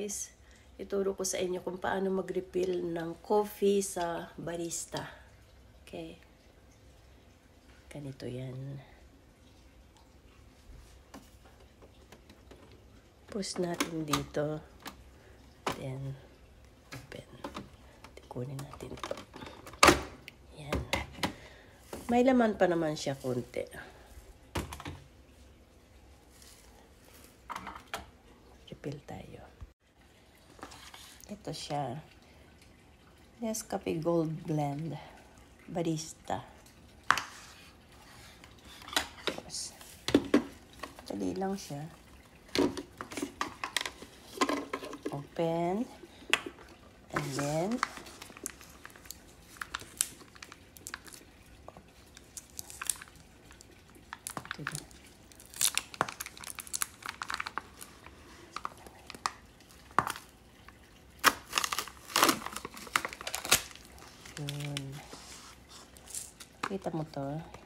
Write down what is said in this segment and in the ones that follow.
guys, ituro ko sa inyo kung paano mag-refill ng coffee sa barista. Okay. Ganito yan. Push natin dito. Then, open. Tikunin natin ito. Yan. May laman pa naman siya konti. Refill tayo. Ito siya. Nescafe Gold Blend. Barista. Tapos, dali lang siya. Open. And then, yun. Kita mo to.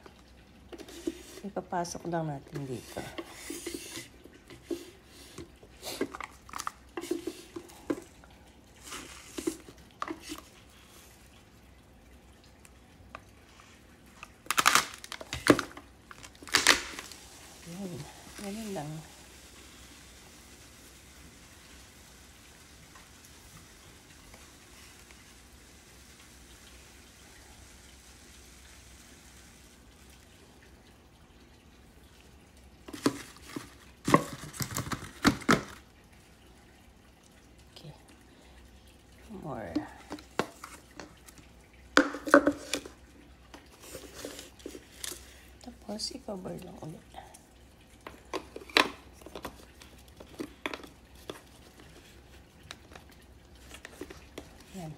Ipapasok lang natin dito. Yan. Ganun lang. More. Tapos, i-cover lang ulit. Yan.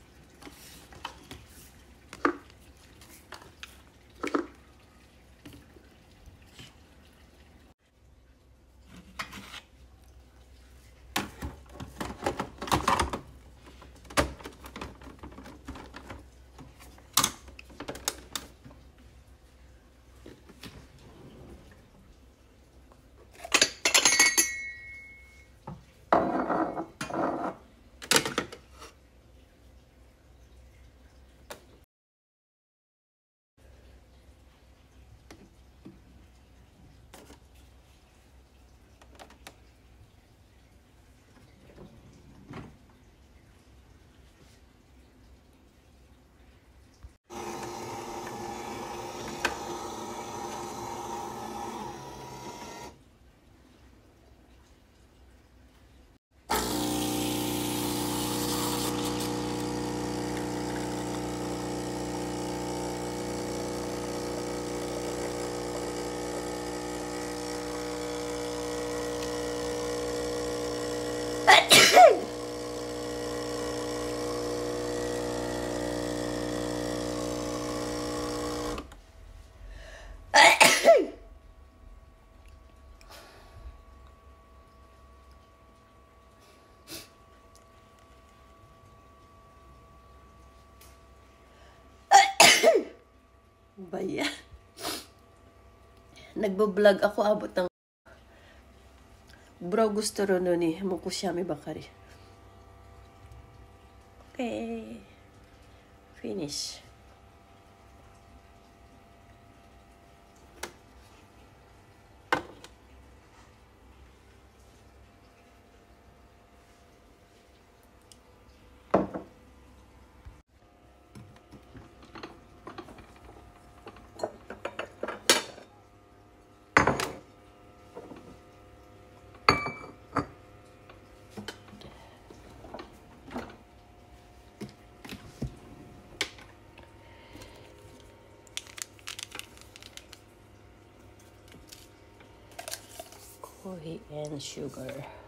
Baya. Nagbo-vlog ako abot ng bro gusto ro no ni Mukushami Bakari. Okay. Finish. Coffee and sugar.